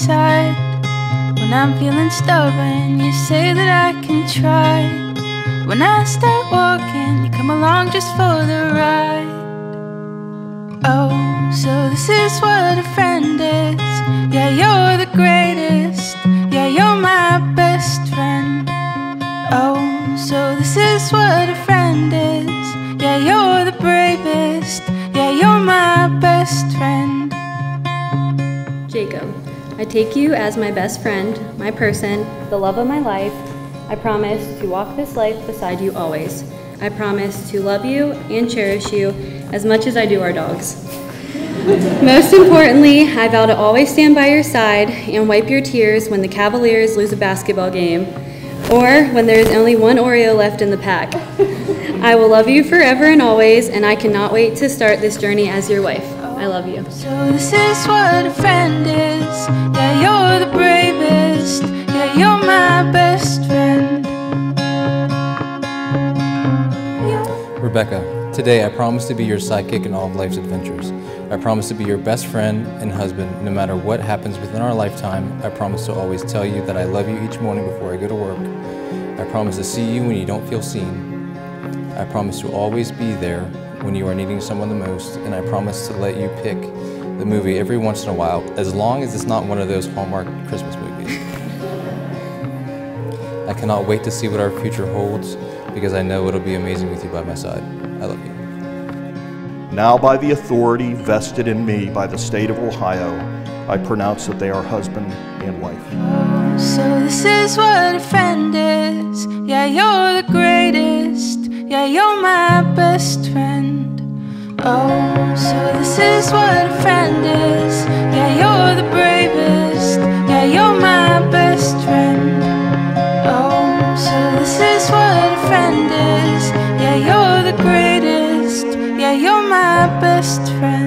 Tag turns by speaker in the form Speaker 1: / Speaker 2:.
Speaker 1: side. When I'm feeling stubborn, you say that I can try. When I start walking, you come along just for the ride. Oh, so this is what a friend is. Yeah, you're the greatest. Yeah, you're my best friend. Oh, so this is what a friend is. Yeah, you're the bravest. Yeah, you're my best friend.
Speaker 2: Jacob, I take you as my best friend, my person, the love of my life. I promise to walk this life beside you always. I promise to love you and cherish you as much as I do our dogs. Most importantly, I vow to always stand by your side and wipe your tears when the Cavaliers lose a basketball game or when there is only one Oreo left in the pack. I will love you forever and always, and I cannot wait to start this journey as your wife. I love you.
Speaker 1: So this is what a friend is. Yeah, you're the bravest. Yeah, you're my best friend.
Speaker 3: Rebecca, today I promise to be your sidekick in all of life's adventures. I promise to be your best friend and husband no matter what happens within our lifetime. I promise to always tell you that I love you each morning before I go to work. I promise to see you when you don't feel seen. I promise to always be there when you are needing someone the most, and I promise to let you pick the movie every once in a while, as long as it's not one of those Hallmark Christmas movies. I cannot wait to see what our future holds, because I know it'll be amazing with you by my side. I love you.
Speaker 4: Now by the authority vested in me by the state of Ohio, I pronounce that they are husband and wife.
Speaker 1: Oh, so this is what a friend is. Yeah, you're the greatest. Yeah, you're my best friend. Oh, so this is what a friend is. Yeah, you're the bravest. Yeah, you're my best friend. Oh, so this is what a friend is. Yeah, you're the greatest. Yeah, you're my best friend.